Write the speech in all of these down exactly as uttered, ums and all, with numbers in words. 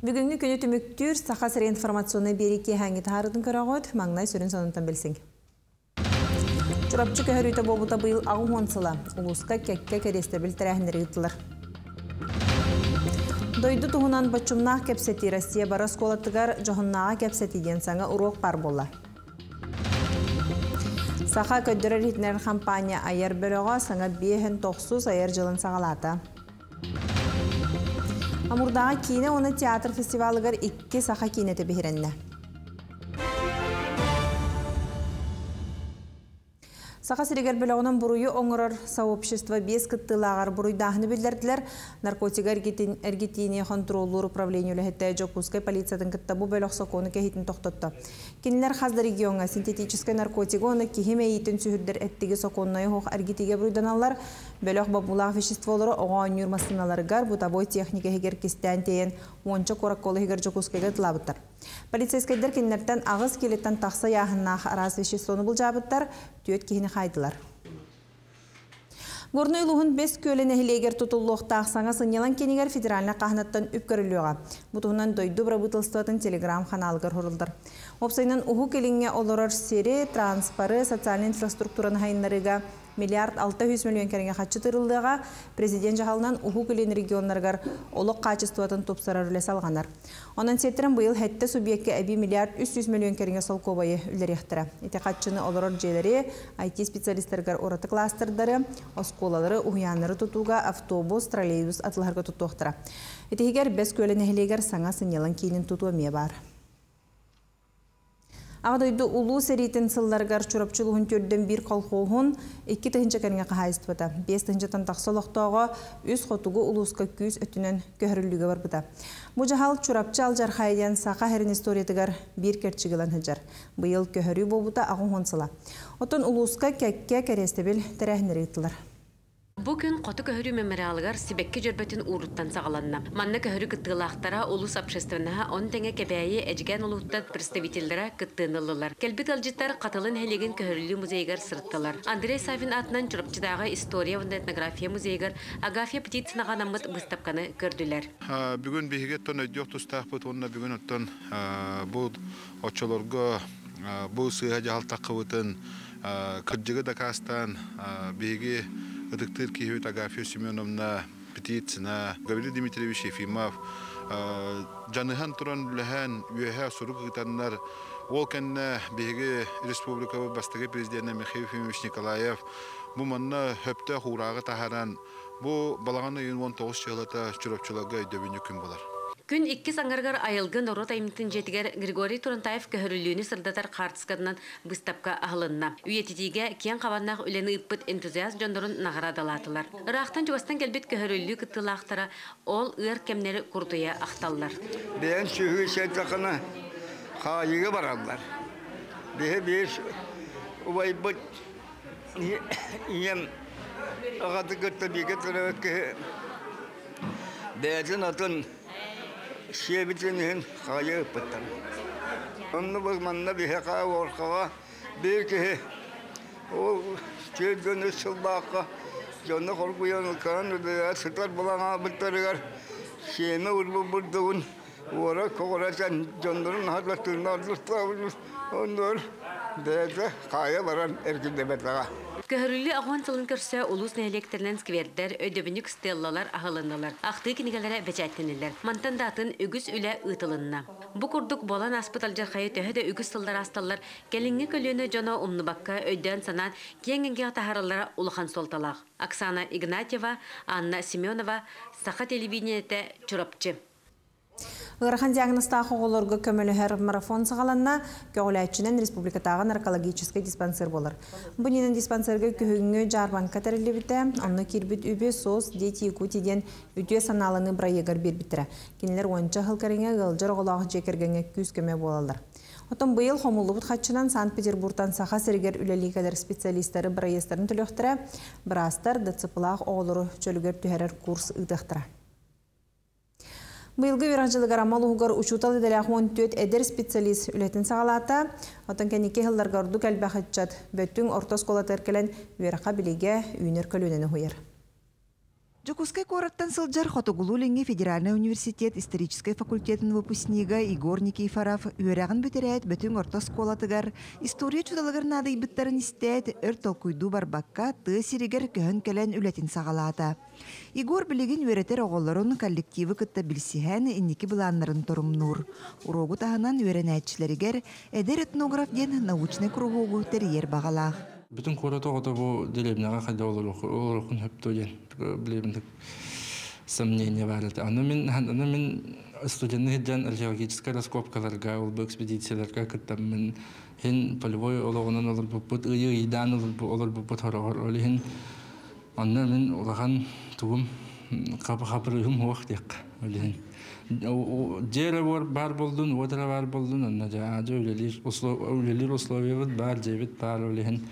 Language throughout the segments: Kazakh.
Бүгінгі күні түміктүр сақасыр информационны береке хәңгі тағарыдың көрағыд, маңнай сөрін сонынтан білсің. Чурапчы көхірүйті болбыта бұйыл ағым онсыла, ұлысқа кәкке керестебіл тәрәхіндері ұтылар. Дойды тұғынан бачумнақ кәпсеті Россия барас қолаттығар жоғыннаға кәпсеті ден саңа ұруқ бар болла. Сақа көддірі ритнер компания айар бөліға саңа бейхін тоқсыз айар жылын сағалата. Амурдағы кейіне оны театр фестивалығыр икки сақа кейінеті бейірінне. Сақа сирегер бөліғынан бұруы оңырыр сообщество бес кыттылағар бұруй дағыны білдерділер. Наркотик әргетейіне контроллур управлению ләхетті жокускай полициятын кытта бұл бөліқ соқуыны кәхетін тоқтотты. Кенілер қазды регионға синтетическай наркотик оны кехеме ейтін сүйірдер әттіге соқуыннай хоқ әргетеге бұруйданалар. Бөліқ бабулақ веществолары оған юрмасыналарығар бұтабой техника хегер кестен тейін онча коракколы хегер жокускайға тылабыттар. Полицейскайдар кенілерден ағыз келеттен тақса яғыннақ араз веществоны бұл жабыттар, түйет кейіні қайдылар. Горной луғын бес көлі нәхілегер тұтылуқтақ саңа сынелан кенегер федеральна қағынаттан үпкөрілуға. Бұтығынан дойду бұрабытылстуатын телеграм қаналығыр ғырылдыр. Опсайынан ұху келіңе олырыр сері, транспары, социальный инфраструктураны хайынларыға миллиард алты жүз миллион кәрінге қатшы тұрылдыға президент жағалынан ұху келін регионларғар олық қачыстуатын топсарар үлес алғанар. Онан сеттерін бұйыл хәтті субъекке әбі миллиард үш жүз миллион кәрінге сол кобайы үлдер ектірі. Еті қатшыны олырыр желері, ай ти специалисттергар ораты кластырдары, осколалары, ұғиянлары тұтуға автобус, троллейбус атыларға тұттуқтыра. Еті егер бәс көлі нәхілегер саңа сынелан кейінін тұтуы ме бар. Ағдойды ұлу сәретін сылларғар чурапчылығын төрден бір қолқоғын екі тығынча кәріңе қағайыз бұта. бес тығынчатан тақсылықтауға үз қотуғы ұлысқа күз өтінен көхірілігі бар бұта. Бұ жағал чурапчы алжар қайден сақа әрін историятығар бір керчігілан хыджар. Бұйыл көхірі болбыта ағын қонсыла. Отын ұлысқа кәкке кәрестебіл тәрәхінері етілер. Бүгін қоты көхірі мемориалығар Сибекке жүрбетін ұруттан сағаланна. Манна көхірі кыттығылақтара улус общественнаға он тәңе кәбәйі әжген ұлуттан представителдері кыттығынылылар. Кәлбет алжыттар қатылын әлеген көхірілі музейгар сырттылар. Андрей Савин атынан жүріпчідағы история ванда этнография музейгар Агафия птицынаға намыт бұстапқаны көрділер. Бүгін бейге тон өдіоқ тұстақ бұт, онына бүгін оттан бұл очолорға бұл сыйға жағалтақы бұтын кірджігі дакастан бейге Доктор Киевит Агафья Семеновна Птицына, Гаврил Дмитриевич Ефимов, Джаныхан Туран Лехан, Юэха Сурукитаннар, Волканна, Беге Республика Бастаги президента Михаил Ефимович Николаев, Буманна Хөпте Хурага Тахаран, Бу Балагана Юнвон Тоғыз Челата Чурапчылага Дөбіне күн болар. Күн икки саңарғар айылғын орот аймытын жетігер Григорий Турантаев көхіріліні сырдатар қартысқадынан бұстапқа ағылынна. Үйететіге кен қаваннақ үлені үппіт энтузиаст жондырын нағарадалатылар. Ырақтан жуастан келбет көхірілі күттілақтара ол ұйар кемнері құрдуя ақталылар. Бен сүйі сәттіқіні қайығы баралар. Бе беш ұбай бұт ем ағаты күтті беге тұры бәтін атын Шебетінен қайы өппіттен. Онны бұл манна бейхаға орқаға бір кеге ол түйдені сылбаққа жоны қорқуяны қаған өдіға сұтар болаңа бұттарығар шені ұрлы бұрдығын ора қоғырасан жондырын харлаттырын ардыстауын ондар бәді қайы баран әркінде бәтіға. Көхірілі ағуан сылын көрсе улус нәйлектерінен сквердер, өдөбінік стеллалар ағылынылар. Ақты кенегелері бәчәттінілер. Мантандатын үгіз үлі ұтылынна. Бұ күрдік болан аспыт алжар қайы төхеді үгіз сылдар асталар. Келіңгі көліні жоно ұмныбаққа өйден санан кеңінге атахарылары улыхан солталақ. Оксана Игнатьева, Анна Семенова, Сақа телевидениеті чурапчы. Ғырхан диагностағы оларға көмілігер марафон сағаланна көгіләтшінен республикатағы наркологический диспансер болыр. Бұненің диспансерге күйіңі жарбанка тәрілі біті, онны кербіт үбе сос дети екутеден үтіе саналыны бірайегар бер бітірі. Кенелер оныншы ғылкарыңа ғылжыр ғылағы жекергенге күз көме болалар. Отын бұйыл Хомулы бұтқатшынан Санкт-Петербургтан сақа сәргер үлелікәлер специалистері бірайестарын түліқтірі, бірастар дыцыпылақ оғылыры чөлігер түхәрер курс ұйтықтыра. Бұйылғы веранжылығар амал ұғығар ұшуталы дәләғуын төт әдер специалист үлетін сағалата, отын кәнеке ғылларға ұрды кәлбәқытчат бөттің ортос қолат әркелен верақа білеге үйінер көлінені ұйыр. Жокускай кораттан сылжар Хотогулулинги Федеральный университет исторической факультетин выпускнига Игорь Никифоров үйрәгін бүтерәйт бөтін орта сколатыгар история чудалыгар надый біттарын истәйт өр толкуйду барбакка ты сиригер көхін кәлән үләтін сағалата. Игорь білеген үйретер оғыларын коллективы кытта білсіген инники бұланларын торумнур. Урогу тағынан үйрәнәтчілерігер әдер этнограф ден научный кругогу терьер бағалақ. Bütün korata oda bu dilebnaga xada olur olurun hep dojen bilebindik сомнения var. Аны мен аны мен студентный дан археологическая раскопкаларга ул бу экспедицияларга кыттым мен хен полевой ологонан олор бу бут ый идан олор бу бут хорор олин аны мен улаган тугум капы хабырым вактык олин жер бар болдун одра бар болдун аны жа өлелер услов өлелер условия бар жебит бар олин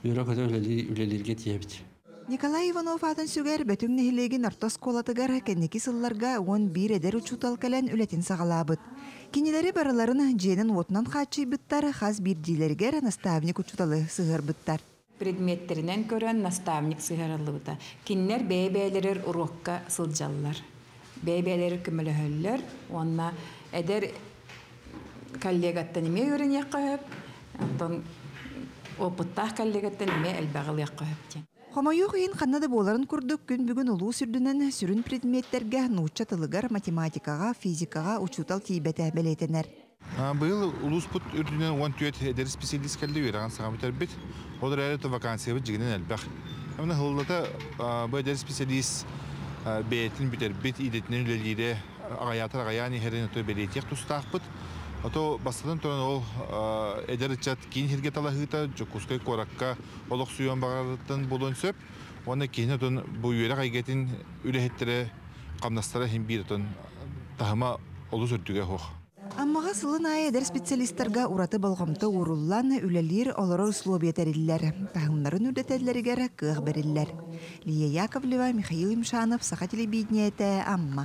Николай Иванов атын сүгер бөтің нехилеген артас колатыгар кәннеки сылларга он бир эдер учутал кәлән үләтін сағалабыт. Кенелері бараларын жейнін отынан қачы бұттар қаз бір дейлергер наставник учуталы сығыр бұттар. Предметтерінен көрін наставник сығырылы бұта. Кеннер бәйбәйлерер урокка сылжалылар. Бәйбәйлері күмілі хөллер, онна әдер коллегаттан еме өрін яққа өп, опыттах коллегаттан еме әлбәғыл яққа өптен. Хомайуқ ең қаннады боларын күрдік күн бүгін ұлу сүрдінен сүрін предметтерге нұтча тылығар математикаға, физикаға учутал тейбәті бәлетенер. Бұл ұлу спұт үрдінен он түйет әдері специалист кәлді вераған саған бітер біт. Олар әрі вакансия біт жігінен әлбәқ. Әміні ғылылата бұл әдері специалист бәйтін бітер біт идетінен үлелері ағаятар ағаян ехерін өтір бәлетек тұстақ бұт. Ото бастадан тұран ол әдер үтчат кейін хирге талахыта, Жокускай коракка олық сүйен бағарыттан болуын сөп. Оны кейін өтін бұл үйері қайгетін үлехеттері қамнастары хем бір өтін тағыма олы сүрдіге хоқ. Аммаға сылын ай әдер специалисттарға ураты болғамты уруллан үлелер олары условия тәрелілер. Тағымларын үрдетәлерігер кұғ берілер. Лия Яковлева, Михаил Имшанов, Саха телебидниеті, Амма.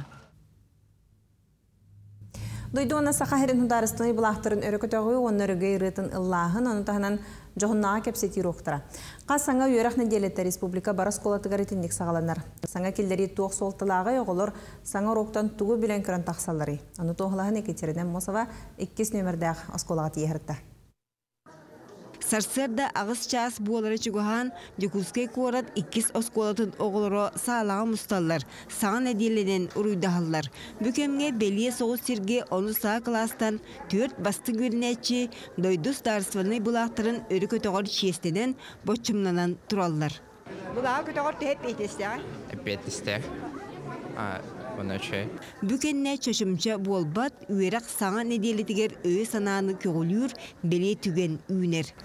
Дойдуына сақахерін хударыстыны бұлақтырын өрікөтөғі оны өрігі үретін ұллағын, оны тағынан жоғыннаға кәпсетер оқтыра. Қаз саңа үйерақ неделетті республика барас қолатығар етіндік сағаланар. Саңа келдері тоқ солтылағы оғылыр саңа роқтан туғы білен көрін тақсалары. Оны тоғылағын екетерінен Мосова иккес нөмірдәғ осколаға тиерді. Сарсерда ағыз час буолары чугахан Жокускай корат иккис осколатын оғылыро саалаға мұсталлар, саңа неделенен ұруйдағалар. Бүкемге белие соғыз сирге оны саа кластан төрт басты көрінәтші дойдус дарсваны бұлақтырын өрі көтоғыр честенен бочымнанан тұраллар. Бұлағы көтоғыр тәп бейтестер? Бейтестер. Бүкенне чөшімчі болбат, үйерақ саңа неделетігер өй сананы көгілір, беле түген үйнер.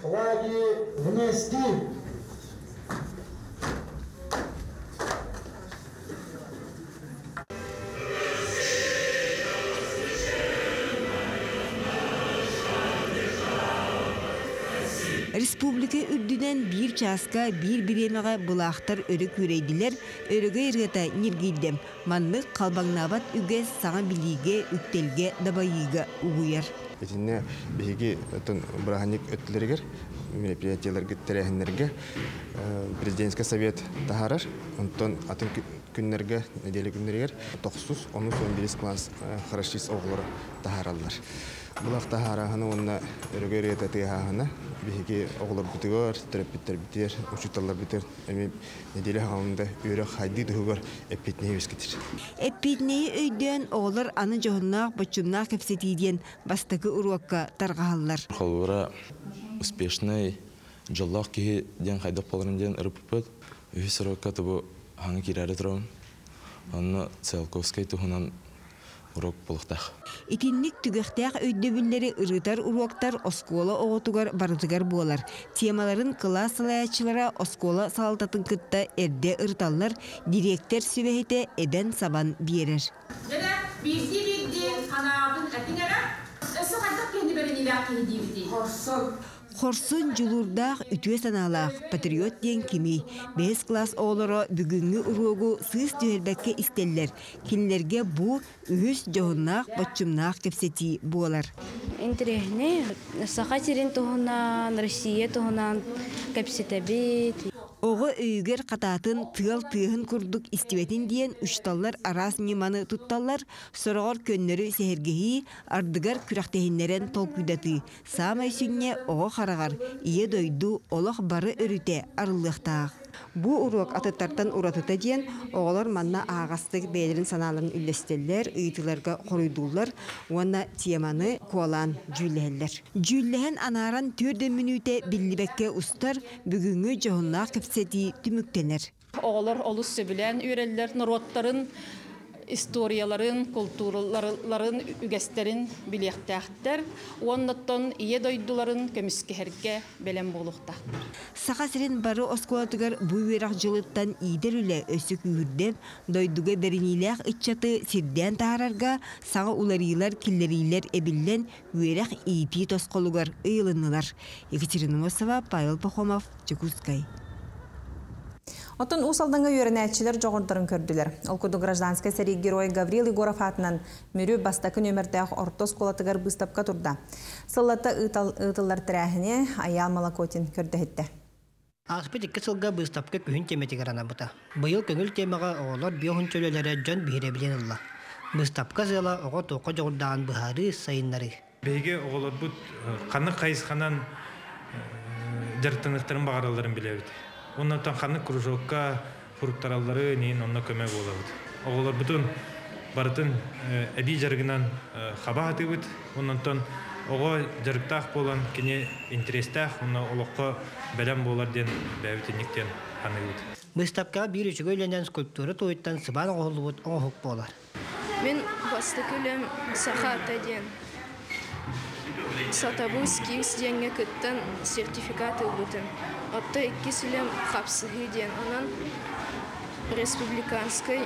Республика үрдінен бір часка, бір біремеға бұлақтар өрік үрейділер, өрігі ергета нергейдем. Манлық қалбаңнабат үгес саңа біліге, үктелге, дабайыға ұғыяр. Етіне бігі бұрағанек өттілергер, мероприятиялар күттірәхінлерге президентский совет тахарар, онтон атын күннерге, неделі күннергер, тоқсыз, он он бес класс хорошист оғылары тахаралар. Бұлақ тахарағаны онына өрігі ергета тыйағаны, Беги оғылар бүтігер, терапиттер бітер, ұшыталар бітер, әме неделі ғалымда өрі қайды дұғығыр әппетнеге өскетір. Әппетнеге өйден оғылар аны жоғыннақ, бачымнақ кәпсетейден бастығы ұруаққа тарғалар. Қалуыра успешный жоллақ кейі ден қайдақ боларынден ұрып-өпөд, өйс ұруаққа тұбы хаңы керәрі тұрауын, аны Циолковскай тұғынан урок болуқтақ. Итинник түгіқтәқ өйдөбілері ұрытар уруақтар оскола оғытуғар барытығар болар. Темаларын класс салаячылара оскола салалтатын кытта әрде ұрталар, директор сөбәйті әден сабан берер. Жада бірді-бірді қанағын әтіңері, өсі қайдақ кенді бәрін елақ кейді бейді. Хорсын julurdaq ütüе саналақ патриот ден кеми. Бес класс олары бүгінгі ұруғу сыз дүйелбәкке істеллер. Кинлерге бұ үхіс жоғыннақ, бачымнақ кепсети болар. Интересне, Саха терен туғынан, Россия туғынан кепсетебет. Оғы өйгер қататын тыал тыахын курдук истибетин диен ушталлар арас неманы тутталлар, сорогор көннөрү сехергеhi ардыгар күрәхтехиннерен толкуйдаты. Самай сүнне оғы харагар, ие дойду олох бары өрүте арылыктаах. Бу урок атыттартан уратыта диен оғалар манна ағастык бәйлерін саналарын үлестелер, ыйтыларға қорыйдулар, уанна теманы куалан жүйләлер. Жүйләһен анаран төрді минуте биллибекке устар бүгүнгү жоғынна кепсети түмүктенер. Оғалар олус сөбілен үйрелер, народтарын, историяларын, культураларын, үгестерин билектәхтер, уаннаттан ие дойдуларын көміскехерге белен болуқтақтыр. Сақасырын бары осколатыгар бұйверақ жылыттан идер үлі өсік үйірден дойдуға беріниләқ итчаты сирден тағарарға саңа уларилар, киллерилер әбіллен үйерақ ипи тосқолугар ұйылынылар. Екатерина Мосова, Павел Пахомов, Чекускай. Отын усалдыңа үйренәтчілер жоғырдырын көрділер. Олкуду гражданская сәрі герой Гаврил Егоров атынан мөрі бастакы нөмірдәқ ортос колатыгар бұстапқа тұрда. Сыллаты ұтылар тірәхіне Аял Малакотин көрді хетті. Аспет икки сылга бұстапқа күхін теметігер ана бұта. Бұйыл көңіл темаға оғылар биохын чөлелері жон бейре білен ұлла. Бұстапқа зыла оғы тоқы жоғырдаған бұхары сайынлары. Бейге оғылар бұд қаны қайысқанан жыртынықтырын бағараларын білебіді. Оннан қаны кружокка фруктаралары нейін онна көмек олабыд. Оғылар бұтын барытын әди жарғынан хаба атыбыд. Оннан оғы жарықтақ болан кене интерестақ, онна олыққа бәлем болар ден бәвітініктен қаны бұд. Бұстапқа бір үшігі өленден скульптуры тойыттан сыбан оғылы бұд оңғық болар. Мен басты көлем сақата ден. Сатабу скилс денге күттен сертификаты бұтын. Отто икки сілем қапсығы ден. Онан республиканской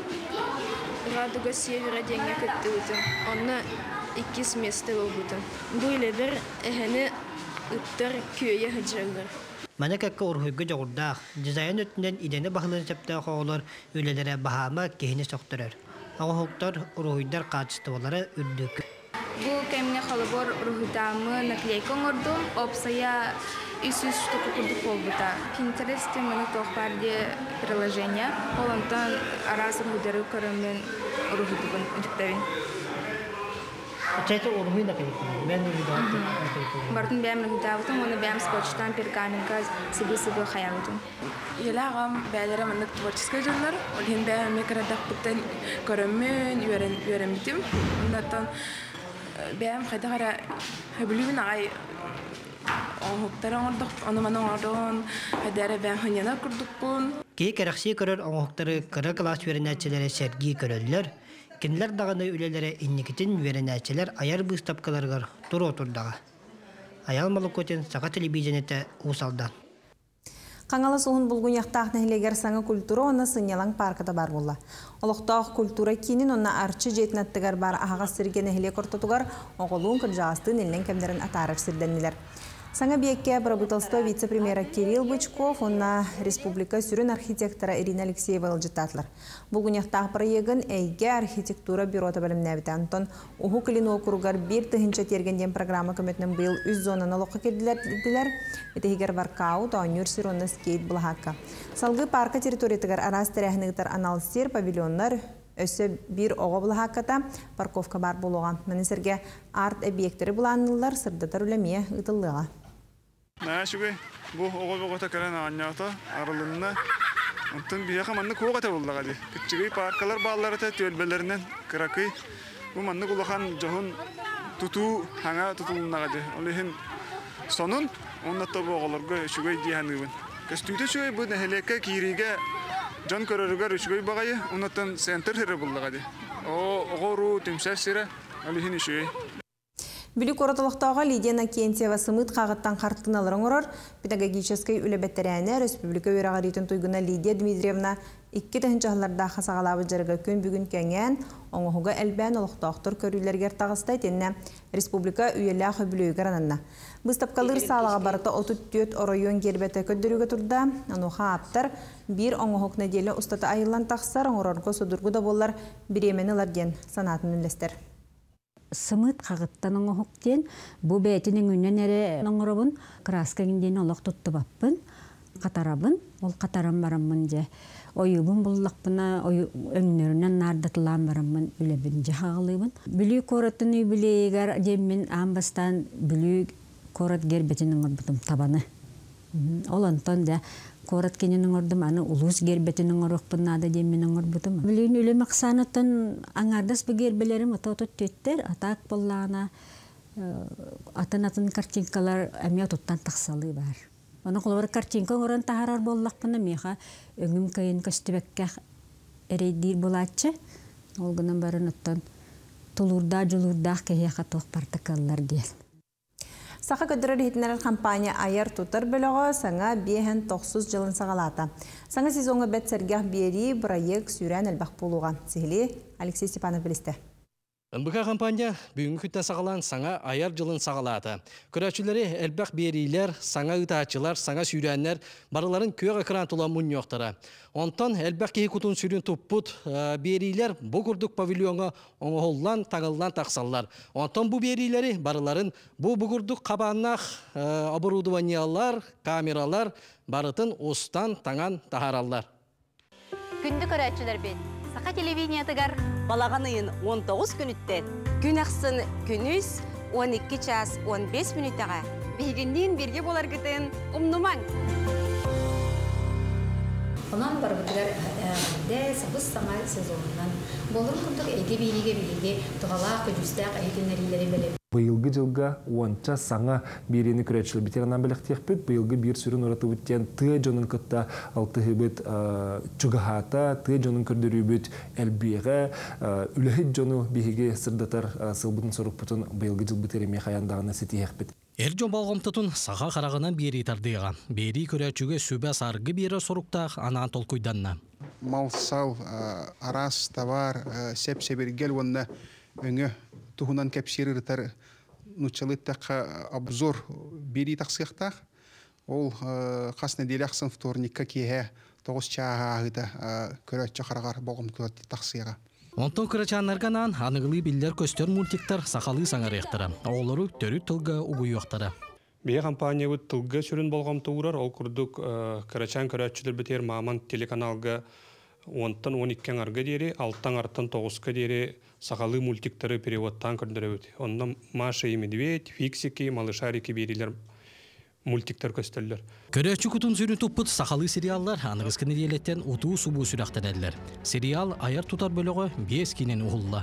Радуга Севера денге күтті бұтын. Онна иккис месті бұтын. Бұйлы бір әхіні ұттар күйе ғыджалар. Мана кәккі орхойғы жоғырдақ. Дизайн өттінден идені бағылын сәптіғ оғылар өлелері бағама кейіні соқтырар. Оғылықтар орхойдар қатысты олары үрдік. Бұл кәміне қалыбор орхойдамы наклейкон орду, опсая Исус штука курдук болбута. Pinterest мені тоқпарде приложение. Олантан арасы худары көріммен орхойдугын үдіктавин. Чайты орхой наклейкон? Мен орхойдугын? Бартын бәм орхойдавытын, оны бәм скотчтан пергаменка сыбы-сыбы хаялытын. Ела ағам бәлері маңдық творческая жылдар. Олен бәм мекарадақ бұттан көріммен үйерімдім. Ондаттан бәм қайдағара хөбілуін ағай оңықтарын ордық, оныманың ордығын, әдәрі бән хынена күрдікпін. Кей кәрәқси көрір оңықтары қыры класс веренәтчілері сәргі көрілілер, кенлер дағаны үлелері иннекетін веренәтчілер аяр бұстапқаларғар тұр отырдағы. Аял Малакотин, Сақа телевизионеті Усалдан. Қаңалы суғын бұлғын яқтақ нәхілегер саңы культура оны сынялаң паркада бар болла. Олықтағы культура кейінін оны арчы жетінаттығар бар ағаға сірге нәхіле құртатуғар оғылуын күржағыстың елінен кәмдерін атарыр сірденілер. Саңа бейекке Барабуталсто вице-премьера Кирилл Бычков, онна республика сүрін архитектора Ирина Алексеева ылжытатлар. Бұлғын яқтағы проегін әйге архитектура бюрота бөлімнәбіті. Антон ұху кілін оқыруғар бір тұхынша тергенден программа көметінің бұйыл үз зонаны лоққа келділер. Етегер варкау, таунюр сиронны скейт бұлғаққа. Салғы парка территориятығар арас тәрәхінігітар аналистер, павильонлар, өсі бір оғы бұлғаққата парковка бар болуға. Мәнесерге арт объекттері бұланылар сырдатар үлемие ұтылыға. Мәшігі бұл оғы бұғыта кәрін аңяқта арылынна. Онтын бияқа манны қоғата болдыға де. Күтчігі паркалар баллары тәт өлбелерінен қырақы. Бұл манны құлақан жоғын тұту хаңа тұтылыннаға де. Олығын сонын оннатта бұл оғыларға үшігі дейханығын. Көстүйді шөй бұл нәхелекке кейриге жан көрірігер үшігі бағайы, оннаттан сентр хері болдыға де. Оғыру түмсәс сірі олығын үшігі. Бүлік оратылықтауға Лидия Накентьева сымыт қағыттан қарттыналырың ұрыр. Педагогической үлебеттерәне Республика өрағар етін тұйгына Лидия Дмитриевна икки тәхінчағыларда қасағалабы жарғы күн бүгін кәңен, оңығыға әлбән олықтауқтыр көрілергер тағыстай тенне Республика үйелі ақы бүлігер ананна. Бұстапқалыр салаға барыта отыз төрт оройон гербеті көддірігі тұрда, ануға аптар бір оңығық неделі ұстаты айылан тақсар, оңырарға судырғы да болар біременілер ден санатын үлестер. Сымыт қағыттан оңығықтен, бұл бәйтінің үнен әрі оңырабын, краскагінден олық тұтты баппын. Қатарабын, ол қатарам барамын же. Ойыбын бұллақпына, өңнерінен нардатылан барамын үлебін же хағылыбын. Бүлі коратын үй білегер жеммен амбастан бүлі корат гербетінің орбытым табаны. Ол антон да корат кенінің ордым, аны улус гербетінің орықпын ады жемменің орбытым. Бүлігін үлі мақсанатын аңардас бұл гербелерім ата-отот төттер, атақ боллағына атын-атын картинкалар әме тұттан тақсалы бар. Оны қолбар картинка оран тахарар боллақпына меха өңім кайын көстібекке әрейдейір болатшы. Олғынан барын ұттан тұлурда, жұлурдақ кәйеқа тоқ партакаллар дел. Сақа көдірір хетінерер компания айар тұтыр бөліғі саңа бейхен тоқсыз жылын сағалата. Саңа сезонғы бәт сәргех бері проект сүйрен әлбақ болуға. Сехілі Алексей Степанов білісті. эн бэ ка компания бүгінгі күттен сағалан саңа аяр жылын сағалаты. Көрәчілері әлбәқ берейлер, саңа ұтачылар, саңа сүйрәнлер барыларын көйіға кран тұлан мұн yoқтары. Онтан әлбәқ кейі күтін сүйрен тұппұт берейлер бұл күрдік павильонға оңғоллан таңылдан тақсалар. Онтан бұл берейлері барыларын бұл күрдік қабаннақ оборудованиялар, камералар барытын остан таңан тахаралар. Күнді көрәчілер бен. Сақа телевидениятыгар балағанайын он тоғыз күніттен, күн ақсын күніс он екі час он бес минуттаға бейгінден берге болар күтін ұмнымаң. Онан бар бұтығар дә сабыз саңа сезонынан болыр күндік әйге бейге бейге тұғала күдістәқ әйгенерілері біліп. Быйылғы жылға уанча саңа берені күрәтшілі бітерінен біліктек бет, быйылғы бір сүрін ұраты бүттен тұй жонын күтті алтығы бет чүгіхата, тұй жонын күрдірі бет әлбеға, үліхет жоны бейге сырдатар сылбытын сұрық бұтын быйылғы жыл бітереме қаяндағына сетейек бет. Әр жон балғымтытын саға қарағынан бері тардыға. Бері күрәтшіге сөбә сарғы бері сұрықтақ анаған тол көйданна. Мал сал, арас, товар, сеп-себергел онна өңі тухунан кәпсеріртар нучалыттаққа обзор бері тақсықтақ. Ол қас неделі ақсын вторникка кейе тоғыз чаға ағыда көрәтші қарағар болғым көрәтті тақсыға. Онтон күрәчанларганан анығылы білдер көстер мультиктар сақалы саңар ектара. Оғылары төрі тылға ұғый оқтара. Бейе компания бұд тылға сүрін болғам тұғырар. Ол күрдік күрәчан күрәтшілер бітер маман телеканалға онтан он иккен арғы дері, алттан арттан тоғызға дері сақалы мультиктары переводтан көрдірі өт. Онда Маша и Медведь, Фиксики, Малышарики берилер мультиктар көстелдер. Көрәчі күтін сүрін тұппыт сақалы сериаллар анығыз кіні делеттен ұту субу сүрақтар әлдер. Сериал аяр тұтар бөлігі бес кейнен ұғылла.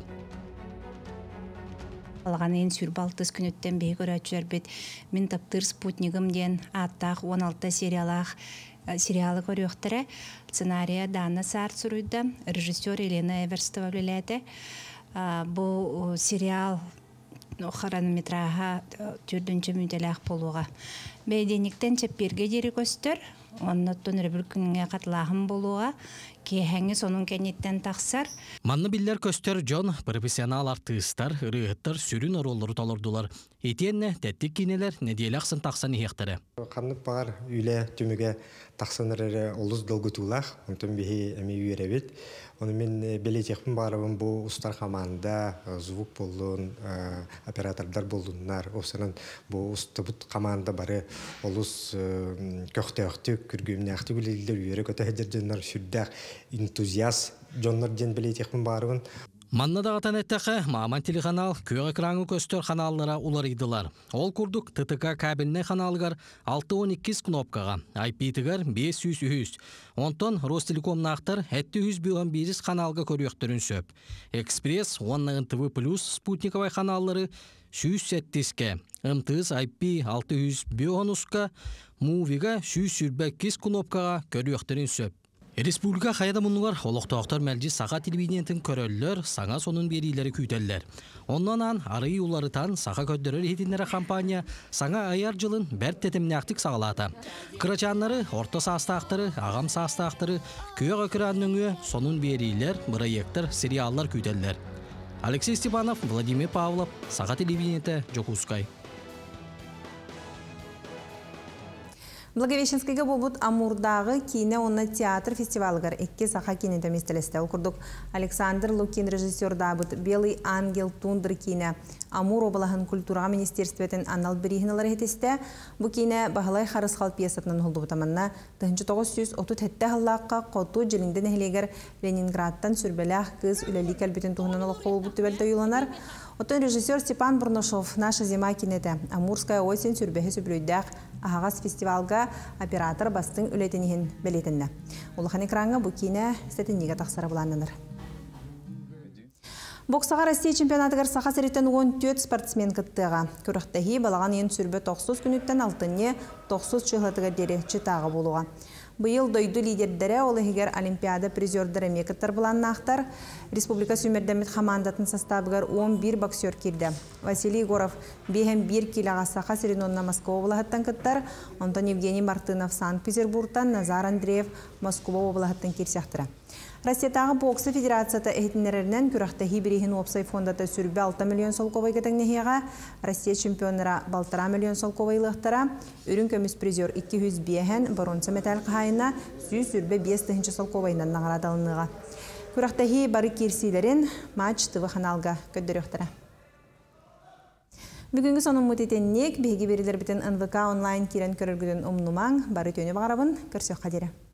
Алғанын сүр балтыз күнеттен бей көрәчілер бет. Мен таптыр спутнигім ден аттақ он алты сериалақ сериалы көріқтірі. Сценария Дана Сарт сұруйды. Режиссер Елена Эверстова біләді. Бұл сериал хронометраға түрдінші мүнделәқ болуға. Бәйденіктен чепперге дері көстір, оннаттон рөбір күнге қатылағым болуға, кейхәңі сонын кәнеттен тақсар. Манны биллер көстер жон профессионал артыстар, ұрығыттар сүрін ороллары толырдылар. Етенне тәттік кейнелер неделяқсын тақсан ехтері. Қанық бағар үйлі түміге тақсанырары олыз долгытулақ, онтын бейі әмей үйеребет. Оны мен белетекпін барыбын бұл ұстар команда, звук болуын, оператордар болуынлар. Осының бұл ұстыбыт команда бары олыз көқті-өқті, күргіміне әқті білелдер үйері көті әдерденлер сүрдәқ энтузиаст жонлар ден белетекпін барыбын. Манна дағатан әттәқі маман телеканал көй экраны көстер каналлара уларыйдылар. Ол күрдік ТТК кабельне каналығар алты он екі кнопкаға, ай пи-тігер бес жүз үз. Онтон Ростелекомнақтар әтті жүз он бир каналға көріқтірін сөп. Экспресс он ТВ плюс спутниковай каналлары жүз сеттиске, эм тэ эс ай пи алты жүз онға, Мувига жүз бес кнопкаға көріқтірін сөп. Республика қайда мұнығар олықтауқтар мәлжі сақа телевидениятын көрөлілер, саңа сонын берейлері күйтелілер. Оннан арый уларытан сақа көддірер етінлері компания саңа аяр жылын бәрт тетімнәқтік сағалата. Кырачанлары, орта састақтары, ағам састақтары, көйіға күранныңы сонын берейлер, проекттер, сериаллар күйтелілер. Алексей Степанов, Владимир Павлов, сақа телевидениеті Жокускай. Благовещенскийге болбут Амурдағы кине онна театр фестивалыгар экке саха кине тәместелесте. Окурдук Александр Лукин режиссер дабыт «Белый ангел тундыр» кине Амур обалаһын культура министерстветін аннал берихиналар хетесте. Бу кине бахалай харыс хал пьесатынан холду бутаманна тыгыз жүз отуз хетте халлаққа қоту жилинден эхлегер Ленинградтан сүрбелях кыз үлелик әлбетін туһунан олық қол бұттыбелді юланар. Отын режиссер Степан Бурношов «Наша зима» кинете Амурская осень сүрбехе сүрбелүйдәк ағағас фестивалга оператор бастың үлетенихин белетінні. Улахан экранға бұ кине сәтіннеге тақсары бұланыныр. Боксаға Россия чемпионатығыр сақа сәреттен он төрт спортсмен кіттіға. Көріқтәхи балаған ең сүрбе тоқсыз күніттен алтынне тоқсыз чығылатыға дері чытағы болуға. Бұйыл дойду лидердері олы егер олимпиада призердері мекіттір бұланын ақтар. Республика Сүймердемет командатын составығар он бир боксер келді. Василий Егоров бейхем бір килаға сақа сәренонна Москва облағаттан кіттір. Онтан Евгений Мартынов Санкт-Петербургтан, Назар Андреев Москва облағаттан керсяқтыры. Россиятағы боксы федерацияты әйтінерерінен күріқтәхи бірейхін опсай фондата сүрбе алты миллион солковай кәтіңнехеға, Россия чемпионыра балтыра миллион солковайлықтыра, үрін көміс призер екі жүз бейхен баронсы метал қайына сүй сүрбе бес тыхынчы солковайынан нағырадалыныға. Күріқтәхи бары керсилерін матч тывы қаналға көддіріқтіра. Бүгінгі соның мұтетеннек, бейгі берілер бітін эн вэ ка онлайн керен көріргіден ұмнумаң, бары төне бағарабын, көрсек қадері.